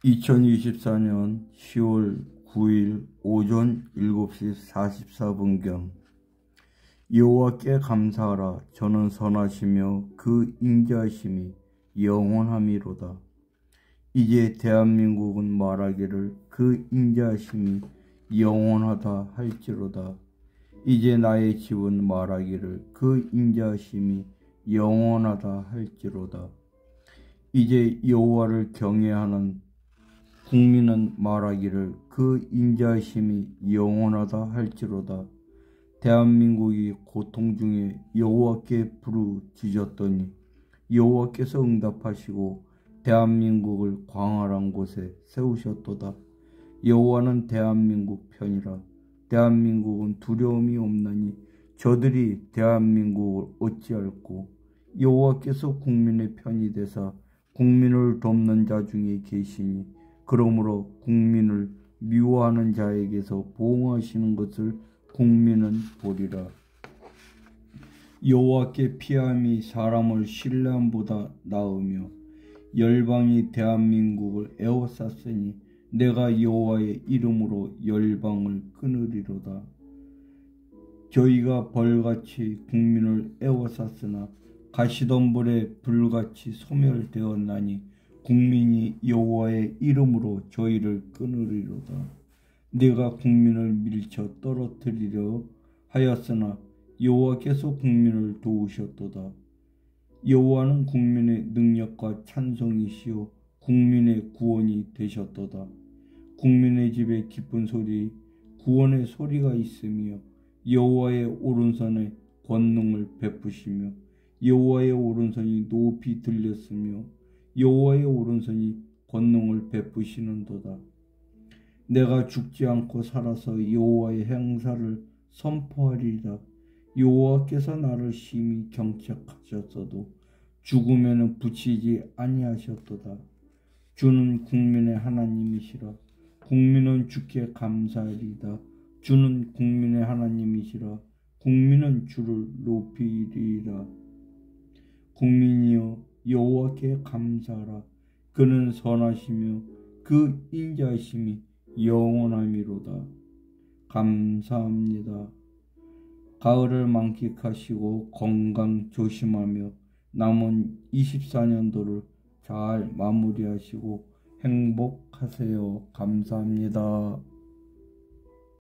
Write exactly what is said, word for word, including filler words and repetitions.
이천이십사 년 시월 구일 오전 일곱 시 사십사 분경 여호와께 감사하라. 저는 선하시며 그 인자하심이 영원함이로다. 이제 대한민국은 말하기를 그 인자하심이 영원하다 할지로다. 이제 나의 집은 말하기를 그 인자하심이 영원하다 할지로다. 이제 여호와를 경외하는 국민은 말하기를 그 인자하심이 영원하다 할지로다. 대한민국이 고통 중에 여호와께 부르짖었더니 여호와께서 응답하시고 대한민국을 광활한 곳에 세우셨도다. 여호와는 대한민국 편이라. 대한민국은 두려움이 없나니 저들이 대한민국을 어찌할꼬. 여호와께서 국민의 편이 되사 국민을 돕는 자 중에 계시니 그러므로 국민을 미워하는 자에게서 보응하시는 것을 국민은 보리라. 여호와께 피함이 사람을 신뢰함보다 나으며 열방이 대한민국을 에워쌌으니 내가 여호와의 이름으로 열방을 끊으리로다. 저희가 벌같이 국민을 에워쌌으나 가시덤불에 불같이 소멸되었나니 국민이 여호와의 이름으로 저희를 끊으리로다. 내가 국민을 밀쳐 떨어뜨리려 하였으나 여호와께서 국민을 도우셨도다. 여호와는 국민의 능력과 찬송이시요 국민의 구원이 되셨도다. 국민의 집에 기쁜 소리 구원의 소리가 있으며 여호와의 오른손에 권능을 베푸시며 여호와의 오른손이 높이 들렸으며 여호와의 오른손이 권능을 베푸시는도다. 내가 죽지 않고 살아서 여호와의 행사를 선포하리이다. 여호와께서 나를 심히 경책하셨어도 죽음에는 붙이지 아니하셨도다. 주는 국민의 하나님이시라. 국민은 주께 감사하리이다. 주는 국민의 하나님이시라. 국민은 주를 높이리이다. 국민이여 여호와께 감사하라. 그는 선하시며 그 인자하심이 영원함이로다. 감사합니다. 가을을 만끽하시고 건강 조심하며 남은 이십사 년도를 잘 마무리하시고 행복하세요. 감사합니다.